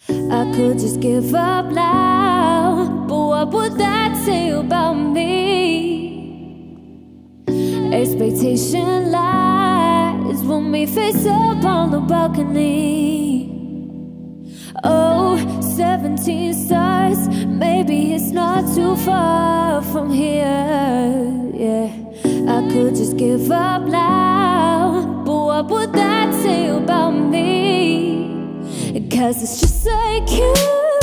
I could just give up now, but what would that say about me? Expectation lies when we face up on the balcony. Oh, 17 stars, maybe it's not too far from here, yeah. I could just give up now, but what would that say about me? 'Cause it's just like you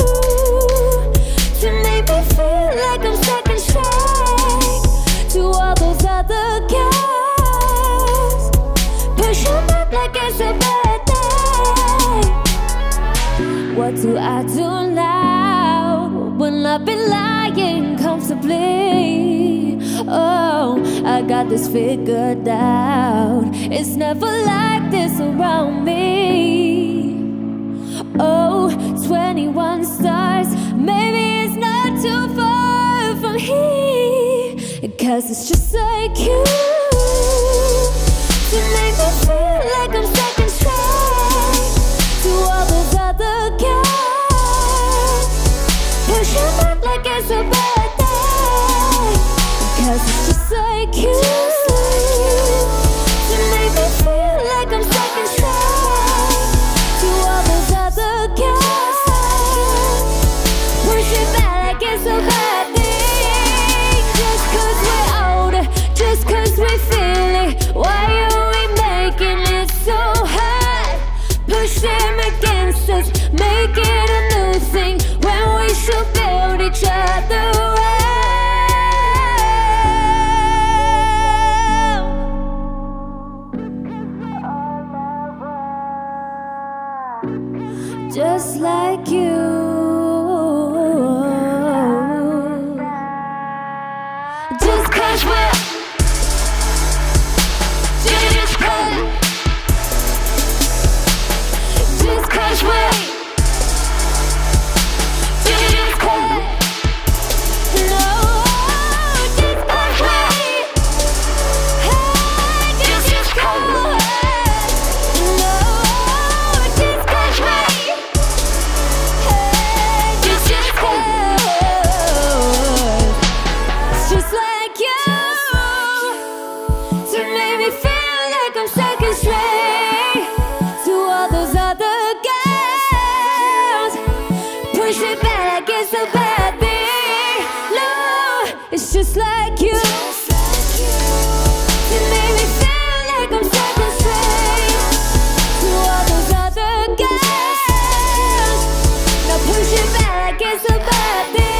to make me feel like I'm second straight to all those other guys, pushing back like it's a bad day. What do I do now when I've been lying comfortably? Oh, I got this figured out. It's never like this around me. Oh, 21 stars, maybe it's not too far from here. 'Cause it's just like you to make me feel like I'm second straight to all those other guys, pushing back like it's a bad day. 'Cause it's just like you to make me feel like I'm second straight to all those other guys, pushing back like it's a bad thing. Just 'cause we're older, just 'cause we feel it, why are we making it so hard? Push them against us, make it a new thing when we should build each other up. Just like you, just 'cause we're just 'cause we're just 'cause no, just 'cause we're just 'cause no, just 'cause we're just like you to make me feel like I'm second straight to all those other girls, push it back like it's a bad thing. No, it's just like you to make me feel like I'm second straight to all those other girls. Now push it back like it's a bad thing.